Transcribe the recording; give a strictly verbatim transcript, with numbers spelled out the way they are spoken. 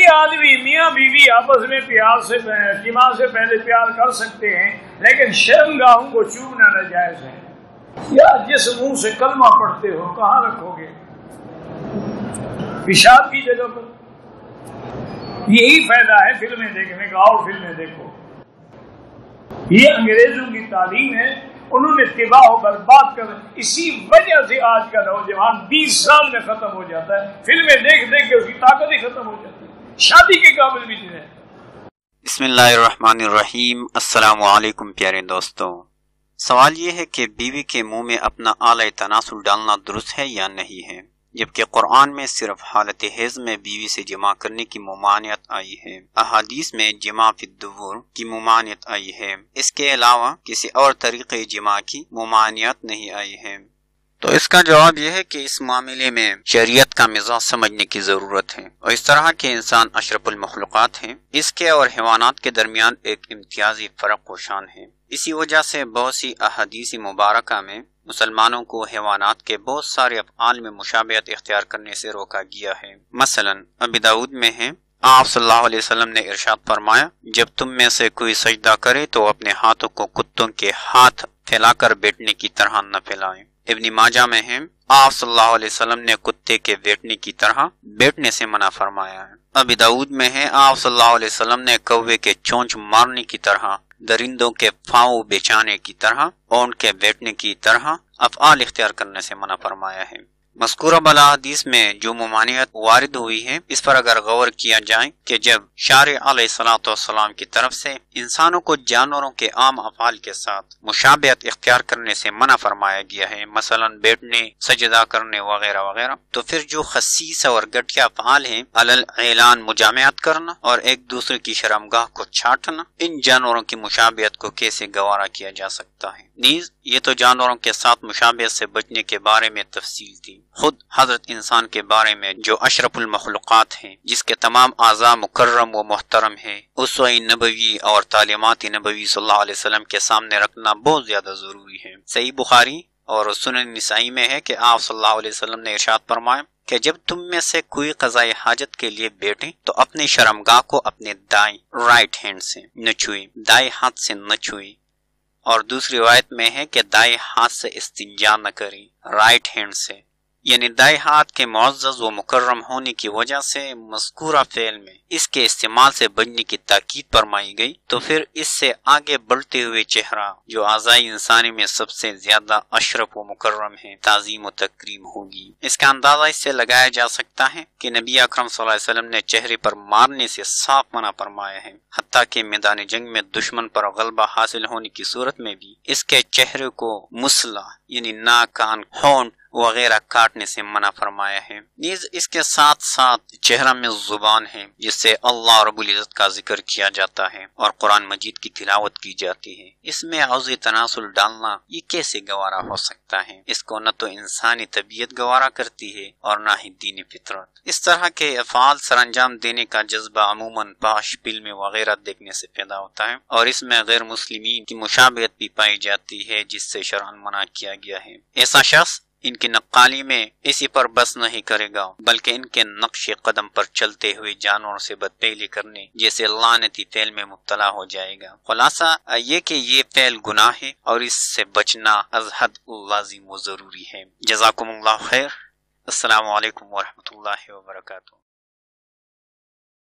کوئی آدمی میاں بیوی آپس میں پیار سے اجتماع سے پہلے پیار کر سکتے ہیں، لیکن شرمگاہوں کو چومنا ناجائز ہے۔ یا جس منہ سے کلمہ پڑھتے ہو کہاں رکھو گے؟ پیشاب کی جگہ پر۔ یہی فائدہ ہے فلمیں دیکھنے کا، اور فلمیں دیکھو۔ یہ انگریزوں کی تعلیم ہے، انہوں نے تباہ و برباد کر، اسی وجہ سے آج کا نوجوان بیس سال میں ختم ہو جاتا ہے، فلمیں دیکھ دیکھ کے اس کی طاقت ہی ختم ہو جاتی ہے، شادی کے قابل بھی نہیں ہے۔ بسم اللہ الرحمن الرحیم۔ السلام علیکم پیارے دوستوں۔ سوال یہ ہے کہ بیوی کے منہ میں اپنا آلہ تناسل ڈالنا درست ہے یا نہیں ہے، جبکہ قرآن میں صرف حالت حیض میں بیوی سے جماع کرنے کی ممانعت آئی ہے۔ احادیث میں جماع فی الدبر کی ممانعت آئی ہے، اس کے علاوہ کسی اور طریقے جماع کی ممانعت نہیں آئی ہے۔ تو اس کا جواب یہ ہے کہ اس معاملے میں شریعت کا مزاج سمجھنے کی ضرورت ہے، اور اس طرح کے انسان اشرف المخلوقات ہیں، اس کے اور حیوانات کے درمیان ایک امتیازی فرق و شان ہے۔ اسی وجہ سے بہت سی احادیث مبارکہ میں مسلمانوں کو حیوانات کے بہت سارے افعال میں مشابہت اختیار کرنے سے روکا گیا ہے۔ مثلا ابی داؤد میں ہے، آپ صلی اللہ علیہ وسلم نے ارشاد فرمایا، جب تم میں سے کوئی سجدہ کرے تو اپنے ہاتھوں کو کتوں کے ہاتھ پھیلا کر بیٹھنے کی طرح نہ پھیلائیں۔ ابن ماجہ میں ہے، آپ صلی اللہ علیہ وسلم نے کتے کے بیٹھنے کی طرح بیٹھنے سے منع فرمایا ہے۔ ابی داؤد میں ہے، آپ صلی اللہ علیہ وسلم نے کوے کے چونچ مارنے کی طرح، درندوں کے پھاؤں بچانے کی طرح، اونٹ کے بیٹھنے کی طرح افعال اختیار کرنے سے منع فرمایا ہے۔ مذکورہ بالا حدیث میں جو ممانعت وارد ہوئی ہے، اس پر اگر غور کیا جائے کہ جب شارع علیہ الصلوۃ والسلام کی طرف سے انسانوں کو جانوروں کے عام افعال کے ساتھ مشابہت اختیار کرنے سے منع فرمایا گیا ہے، مثلا بیٹھنے، سجدہ کرنے وغیرہ وغیرہ، تو پھر جو خسیس اور گٹھیا افعال ہیں، علل اعلان مجامعت کرنا اور ایک دوسرے کی شرمگاہ کو چھانٹنا، ان جانوروں کی مشابہت کو کیسے گوارا کیا جا سکتا ہے؟ نیز یہ تو جانوروں کے ساتھ مشابہت سے بچنے کے بارے میں تفصیل تھی، خود حضرت انسان کے بارے میں جو اشرف المخلوقات ہیں، جس کے تمام اعضاء مکرم و محترم ہیں، اسوہ نبوی اور تعلیمات نبوی صلی اللہ علیہ وسلم کے سامنے رکھنا بہت زیادہ ضروری ہے۔ صحیح بخاری اور سنن نسائی میں ہے کہ آپ صلی اللہ علیہ وسلم نے ارشاد فرمایا کہ جب تم میں سے کوئی قضاء حاجت کے لیے بیٹھے تو اپنی شرمگاہ کو اپنے دائیں رائٹ ہینڈ سے نہ چھوئے، دائیں ہاتھ سے نہ چھوئے، اور دوسری روایت میں ہے کہ دائیں ہاتھ سے استنجا نہ کریں، رائٹ ہینڈ سے، یعنی دائیں ہاتھ کے معزز و مکرم ہونے کی وجہ سے مذکورہ فعل میں اس کے استعمال سے بچنے کی تاکید فرمائی گئی، تو پھر اس سے آگے بڑھتے ہوئے چہرہ جو اعضاء انسانی میں سب سے زیادہ اشرف و مکرم ہے، تعظیم و تکریم ہوگی۔ اس کا اندازہ اس سے لگایا جا سکتا ہے کہ نبی اکرم صلی اللہ علیہ وسلم نے چہرے پر مارنے سے صاف منع فرمایا ہے، حتیٰ کہ میدان جنگ میں دشمن پر غلبہ حاصل ہونے کی صورت میں بھی اس کے چہرے کو مسلح یعنی ناک، کان، ہونٹ وغیرہ کاٹنے سے منع فرمایا ہے۔ نیز اس کے ساتھ ساتھ چہرہ میں زبان ہے، جس سے اللہ رب العزت کا ذکر کیا جاتا ہے اور قرآن مجید کی تلاوت کی جاتی ہے۔ اس میں عوض تناسل ڈالنا یہ کیسے گوارا ہو سکتا ہے؟ اس کو نہ تو انسانی طبیعت گوارا کرتی ہے اور نہ ہی دین فطرت۔ اس طرح کے افعال سر انجام دینے کا جذبہ عموماً فحش فلمیں وغیرہ دیکھنے سے پیدا ہوتا ہے، اور اس میں غیر مسلمین کی مشابہت بھی پائی جاتی ہے، جس سے شرعاً منع کیا گیا ہے۔ ایسا شخص ان کی نقالی میں اسی پر بس نہیں کرے گا، بلکہ ان کے نقش قدم پر چلتے ہوئے جانوروں سے بدپیلی کرنے جیسے لعنتی فعل میں مبتلا ہو جائے گا۔ خلاصہ یہ کہ یہ فعل گناہ ہے اور اس سے بچنا از حد لازم و ضروری ہے۔ جزاکم اللہ خیر۔ السلام علیکم ورحمۃ اللہ وبرکاتہ۔